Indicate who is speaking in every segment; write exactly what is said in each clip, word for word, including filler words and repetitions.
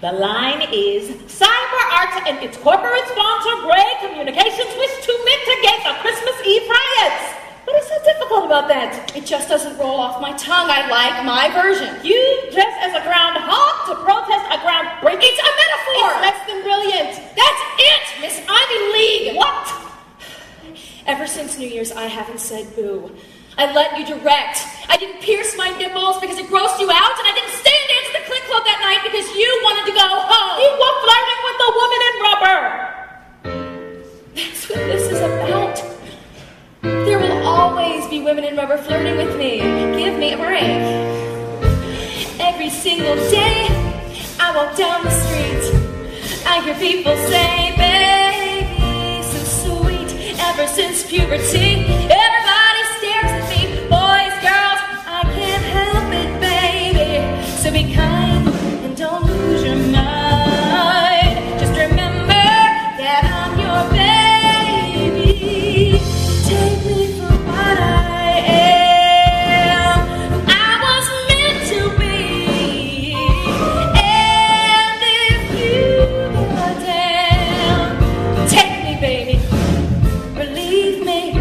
Speaker 1: The line is, Cyber Arts and its corporate sponsor, Gray Communications, wish to mitigate the Christmas Eve riots. What is so difficult about that?
Speaker 2: It just doesn't roll off my tongue. I like my version.
Speaker 1: You dress as a groundhog to protest a groundbreaking.
Speaker 2: It's a metaphor!
Speaker 1: It's less than brilliant.
Speaker 2: That's it, Miss Ivy League!
Speaker 1: What?
Speaker 2: Ever since New Year's, I haven't said boo. I let you direct. I didn't pierce my nipples because it grossed you out, and I didn't stay and dance at the Click Club that night because you wanted to go home.
Speaker 1: You were flirting with the woman in rubber.
Speaker 2: That's what this is about. There will always be women in rubber flirting with me. Give me a break. Every single day, I walk down the street. I hear people say, baby, so sweet. Ever since puberty, everybody stares at me. Boys, girls, I can't help it, baby. So be kind and don't lose your mind. Just remember that I'm your baby. Take me for what I am. I was meant to be. And if you give a damn, take me, baby. Believe me.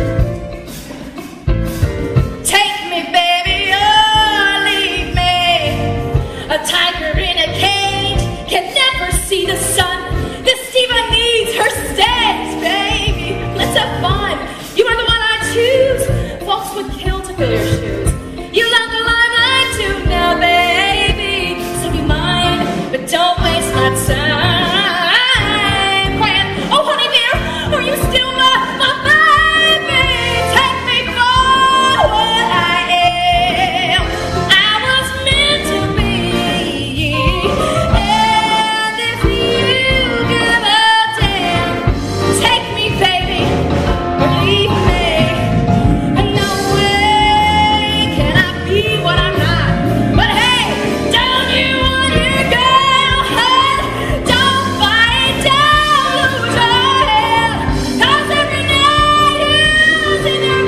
Speaker 2: Take me, baby, or leave me. A tiger in a cage can never see the sun. This diva needs her stays, baby. Let's have fun. You are the one I choose. Folks would kill to fill your shoes. You love the limelight too now, baby. So be mine, but don't waste my time. Crying, oh honey dear, are you still my, my baby? Take me for what I am. I was meant to be. And if you give a damn, take me, baby, or leave me. No way can I be what I'm not. But hey, don't you want your girlhood? Don't fight, don't lose your head. 'Cause every night who's in your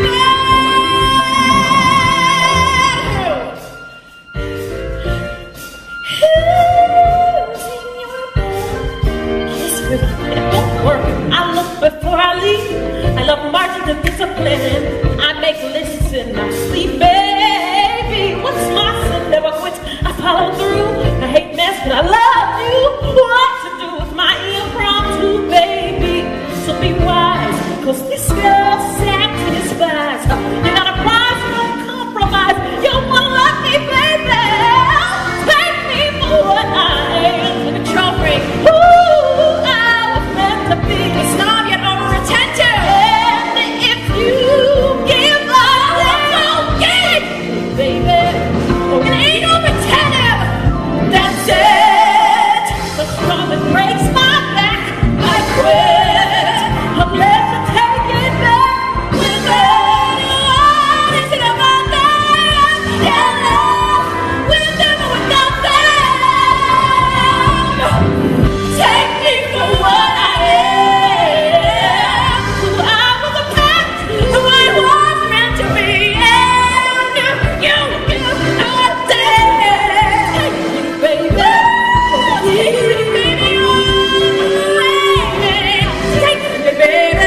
Speaker 2: bed? Who's in your bed? Kiss with
Speaker 1: It won't work. I look before I leave. I love marching to discipline. I make lists and I sleep, baby. What's my sin? Never quit. I follow through. I hate mess, but I love you. What to do with my impromptu, baby? So be wise, 'cause this girl's sad to despise. You're not a prize, you don't compromise. You wanna love me, baby. Take me for what I am.
Speaker 2: a control freak.
Speaker 1: Ooh, I was meant to be.
Speaker 2: A snob yet over-attentive.
Speaker 1: And if you give up,
Speaker 2: Don't get it!
Speaker 1: baby,
Speaker 2: And ain't no retentive.
Speaker 1: that's it. The straw that breaks my back, I quit. I'm left to take it back with it. What is it about that? Yeah, love, with them or without them. Take me for what I am. Who I was a pact, who I was meant to be. And you give a damn. Baby, baby, baby, take me, baby.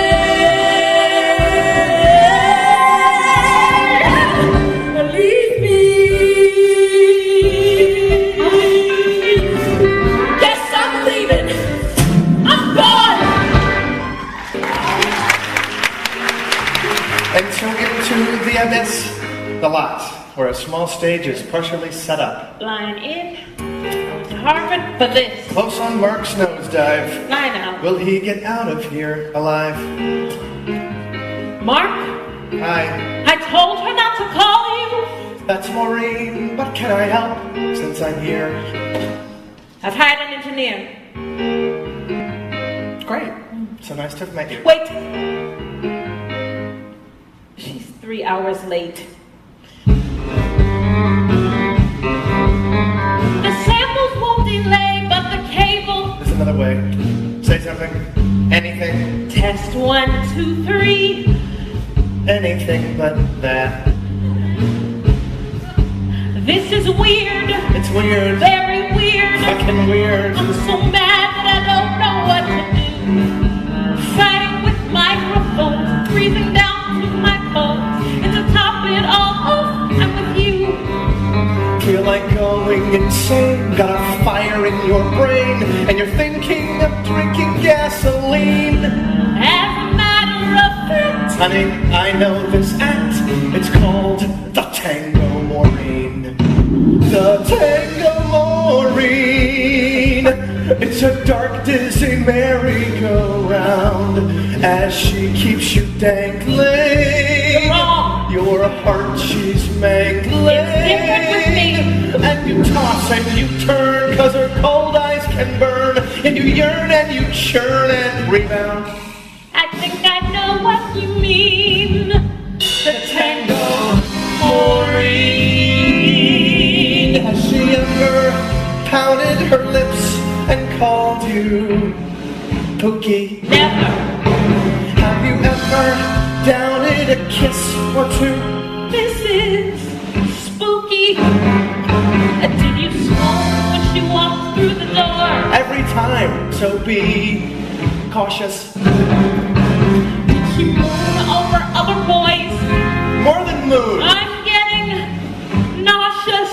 Speaker 1: Leave me. Yes, I'm leaving. I'm gone.
Speaker 3: And so into the abyss, the lot, where a small stage is partially set up.
Speaker 1: Flying in. I went to Harvard for this.
Speaker 3: Close on Mark's nosedive.
Speaker 1: Fly now.
Speaker 3: Will he get out of here alive?
Speaker 1: Mark,
Speaker 3: Hi,
Speaker 1: I told her not to call you.
Speaker 3: that's Maureen. What can I help since I'm here?
Speaker 1: I've hired an engineer.
Speaker 3: Great. So nice to have met you.
Speaker 1: Wait. She's three hours late. The samples won't delay, but the cable.
Speaker 3: There's another way. Say something. Anything.
Speaker 1: Test one, two, three.
Speaker 3: Anything but that.
Speaker 1: This is weird.
Speaker 3: It's weird.
Speaker 1: Very weird.
Speaker 3: Fucking getting weird.
Speaker 1: I'm so mad that I don't know what to do. Fighting with microphones, breathing down to my bones. And to top it all off, I'm with you.
Speaker 3: Feel like going insane, got a fire in your brain, and you're thinking of drinking gasoline.
Speaker 1: As a matter of fact,
Speaker 3: Honey, I know this act, it's called the Tango Maureen. The Tango Maureen. It's a dark, dizzy merry-go-round as she keeps you dangling.
Speaker 1: You're wrong.
Speaker 3: Your heart she's mangling.
Speaker 1: It's different with me.
Speaker 3: And you toss and you turn, cause her cold eyes can burn. And you yearn and you churn and rebound.
Speaker 1: I think I know what you mean.
Speaker 3: The Tango Maureen. Has she ever pounded her lips and called you Pookie?
Speaker 1: Never.
Speaker 3: Have you ever downed a kiss or two?
Speaker 1: This is spooky. Uh, Did you swoon when she walked through the door?
Speaker 3: Every time, so be cautious.
Speaker 1: Did she moon over other boys?
Speaker 3: More than moon.
Speaker 1: I'm getting nauseous.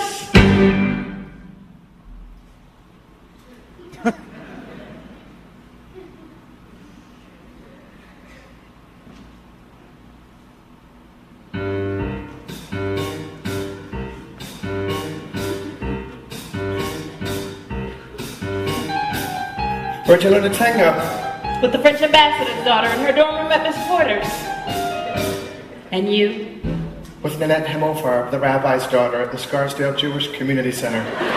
Speaker 3: Where'd you learn to tango?
Speaker 1: With the French ambassador's daughter in her dorm room at Miss Porter's. And you?
Speaker 3: With Nanette Himmelfarb, the rabbi's daughter at the Scarsdale Jewish Community Center.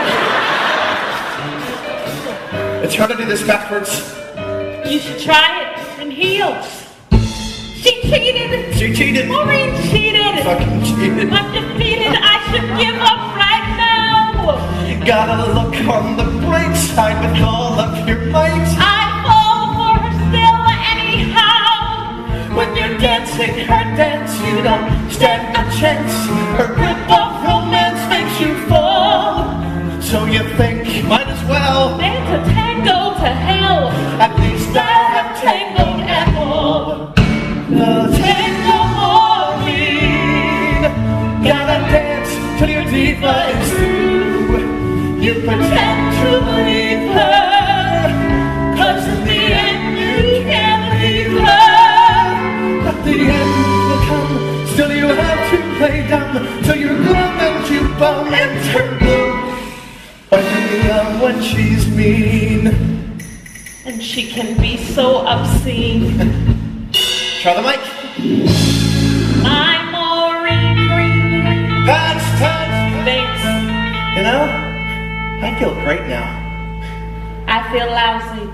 Speaker 3: It's hard to do this backwards.
Speaker 1: You should try it in heels. She cheated!
Speaker 3: She cheated.
Speaker 1: Maureen cheated!
Speaker 3: Fucking cheated.
Speaker 1: I'm defeated. I should give up right now.
Speaker 3: Gotta look on the bright side with all of your might.
Speaker 1: I fall for her still anyhow.
Speaker 3: When you're dancing her dance, you don't stand a chance. Her grip of romance makes you fall. So you think, might as well
Speaker 1: Dance a tango to hell.
Speaker 3: at least I have tangoed at all. The Tango Maureen. Gotta dance till your diva is through. You pretend to believe her, cause in the end you can't leave her. But the end will come, still you have to play dumb, till you're glum and you bum and turn blue. But you love when she's mean.
Speaker 1: And she can be so obscene.
Speaker 3: Try the mic.
Speaker 1: My Maureen Green.
Speaker 3: That's touch.
Speaker 1: Thanks.
Speaker 3: You know, I feel great now.
Speaker 1: I feel lousy.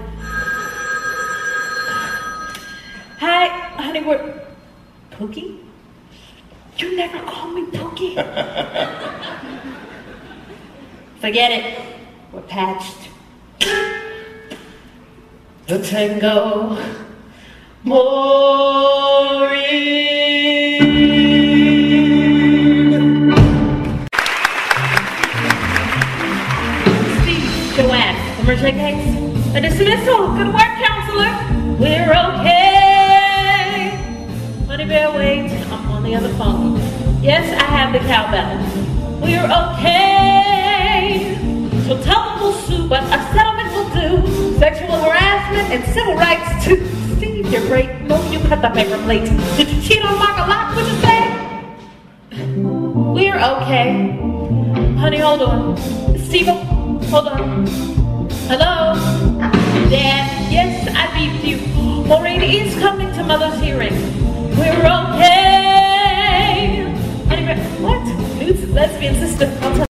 Speaker 1: Hi, honey, we're... Pookie? You never called me Pookie. Forget it. We're patched.
Speaker 3: The Tango Maureen.
Speaker 1: Steve, Joanne, emergency case. A dismissal. Good work, counselor. We're okay. Honey bear, wait. I'm on the other phone. Yes, I have the cowbell. We're okay. So tell them we'll sue, but a settlement will do. Sexual harassment and civil rights too. Steve, you're great. No, you cut the paper plate. Did you cheat on Mark a lot? What'd you say? We're okay. Honey, hold on. Steve, hold on. Hello? Dad, yes, I beeped you. Maureen is coming to Mother's hearing. We're okay. Honey, what? Nudes, lesbian sister. I'll tell